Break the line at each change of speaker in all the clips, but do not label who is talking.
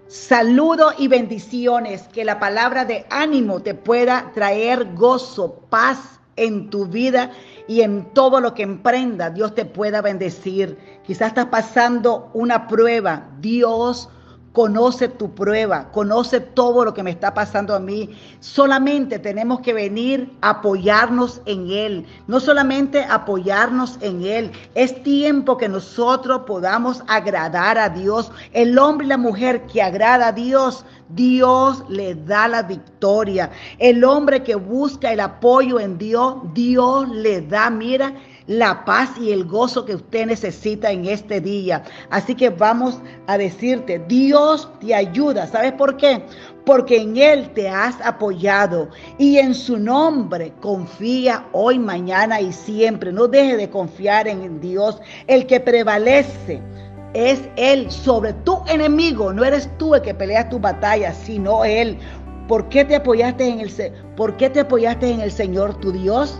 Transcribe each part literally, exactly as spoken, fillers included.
Saludos y bendiciones. Que la palabra de ánimo te pueda traer gozo, paz en tu vida y en todo lo que emprenda. Dios te pueda bendecir. Quizás estás pasando una prueba. Dios conoce tu prueba, conoce todo lo que me está pasando a mí. Solamente tenemos que venir a apoyarnos en Él. No solamente apoyarnos en Él. Es tiempo que nosotros podamos agradar a Dios. El hombre y la mujer que agrada a Dios, Dios le da la victoria. El hombre que busca el apoyo en Dios, Dios le da, mira, la paz y el gozo que usted necesita en este día. Así que vamos a decirte, Dios te ayuda. ¿Sabes por qué? Porque en Él te has apoyado y en su nombre confía hoy, mañana y siempre. No dejes de confiar en Dios. El que prevalece es Él sobre tu enemigo. No eres tú el que peleas tu batalla, sino Él. ¿Por qué te apoyaste en el, ¿por qué te apoyaste en el Señor tu Dios?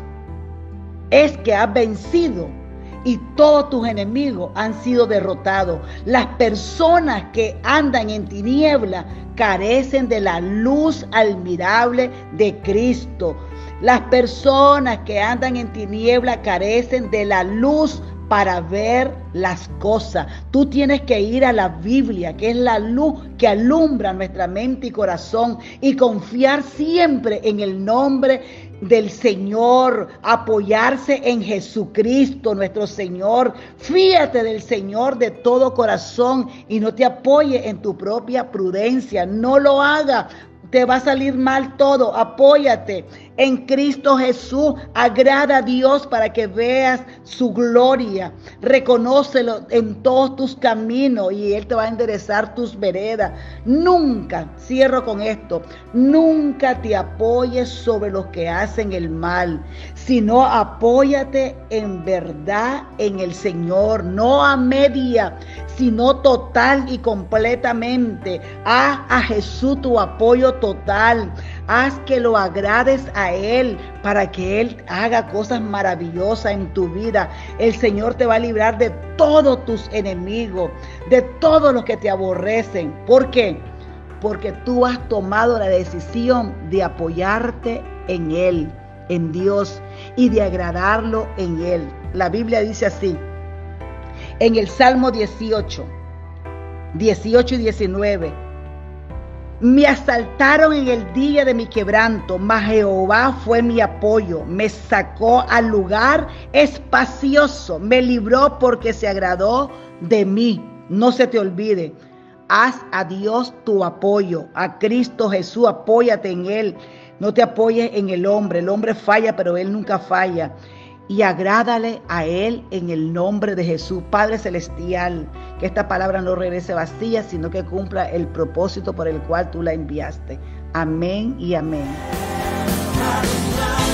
Es que has vencido y todos tus enemigos han sido derrotados. Las personas que andan en tiniebla carecen de la luz admirable de Cristo. Las personas que andan en tiniebla carecen de la luz para ver las cosas. Tú tienes que ir a la Biblia, que es la luz que alumbra nuestra mente y corazón, y confiar siempre en el nombre del Señor, apoyarse en Jesucristo nuestro Señor. Fíate del Señor de todo corazón y no te apoyes en tu propia prudencia. No lo haga. Te va a salir mal todo. Apóyate en Cristo Jesús. Agrada a Dios para que veas su gloria. Reconócelo en todos tus caminos y Él te va a enderezar tus veredas. Nunca, cierro con esto, nunca te apoyes sobre los que hacen el mal, sino apóyate en verdad en el Señor, no a media, sino total y completamente. Haz a Jesús tu apoyo total. Haz que lo agrades a Él para que Él haga cosas maravillosas en tu vida. El Señor te va a librar de todos tus enemigos, de todos los que te aborrecen. ¿Por qué? Porque tú has tomado la decisión de apoyarte en Él, en Dios, y de agradarlo en Él. La Biblia dice así, en el Salmo dieciocho, dieciocho y diecinueve. Me asaltaron en el día de mi quebranto, mas Jehová fue mi apoyo. Me sacó al lugar espacioso, me libró porque se agradó de mí. No se te olvide, haz a Dios tu apoyo, a Cristo Jesús, apóyate en Él. No te apoyes en el hombre, el hombre falla, pero Él nunca falla. Y agrádale a Él en el nombre de Jesús. Padre Celestial, que esta palabra no regrese vacía, sino que cumpla el propósito por el cual tú la enviaste. Amén y amén.